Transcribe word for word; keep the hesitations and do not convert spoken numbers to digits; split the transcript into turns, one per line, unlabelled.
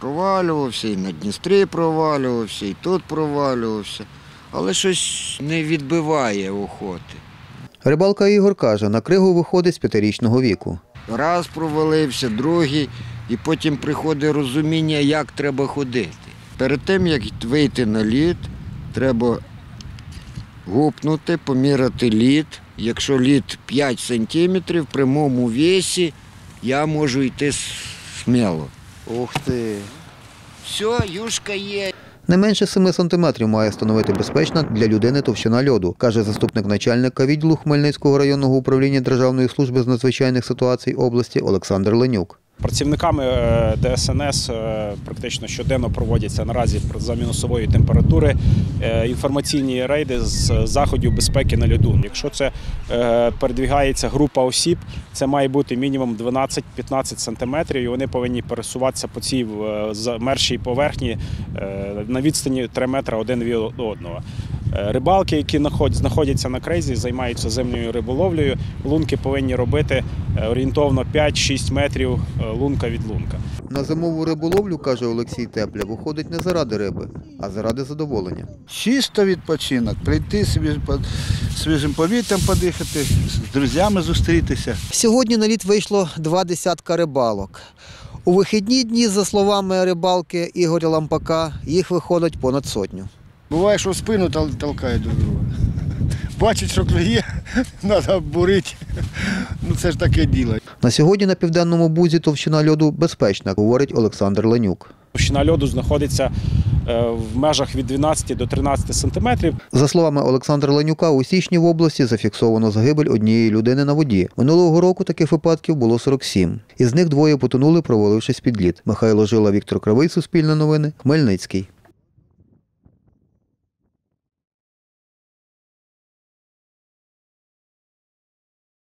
провалювався, і на Дністрі провалювався, і тут провалювався. Але щось не відбиває охоти.
Рибалка Ігор каже, на кригу виходить з п'ятирічного віку.
Раз провалився, другий, і потім приходить розуміння, як треба ходити. Перед тим, як вийти на лід, треба гупнути, поміряти лід. Якщо лід п'ять сантиметрів, в прямому весі я можу йти сміло.
Ух ти!
Все, юшка є.
Не менше семи сантиметрів має становити безпечна для людини товщина льоду, каже заступник начальника відділу Хмельницького районного управління Державної служби з надзвичайних ситуацій області Олександр Ленюк.
Працівниками Де Ес Ен Ес практично щоденно проводяться наразі за мінусової температури інформаційні рейди з заходів безпеки на льоду. Якщо це передвігається група осіб, це має бути мінімум дванадцять-п'ятнадцять сантиметрів, і вони повинні пересуватися по цій замерзшій поверхні на відстані три метри один від одного. Рибалки, які знаходяться на кризі, займаються зимньою риболовлею, лунки повинні робити орієнтовно п'ять-шість метрів лунка від лунка.
На зимову риболовлю, каже Олексій Тепля, виходить не заради риби, а заради задоволення.
Чисто відпочинок, прийти свіжим повітрям подихати, з друзями зустрітися.
Сьогодні на лід вийшло два десятка рибалок. У вихідні дні, за словами рибалки Ігоря Лампака, їх виходить понад сотню.
Буває, що в спину толкають друг друга. Бачить, що клює, треба бурити. Ну це ж таке діло.
На сьогодні на Південному Бузі товщина льоду безпечна, говорить Олександр Ленюк.
Товщина льоду знаходиться в межах від дванадцяти до тринадцяти сантиметрів.
За словами Олександра Ленюка, у січні в області зафіксовано загибель однієї людини на воді. Минулого року таких випадків було сорок сім. Із них двоє потонули, провалившись під лід. Михайло Жила, Віктор Кривий, Суспільне новини, Хмельницький.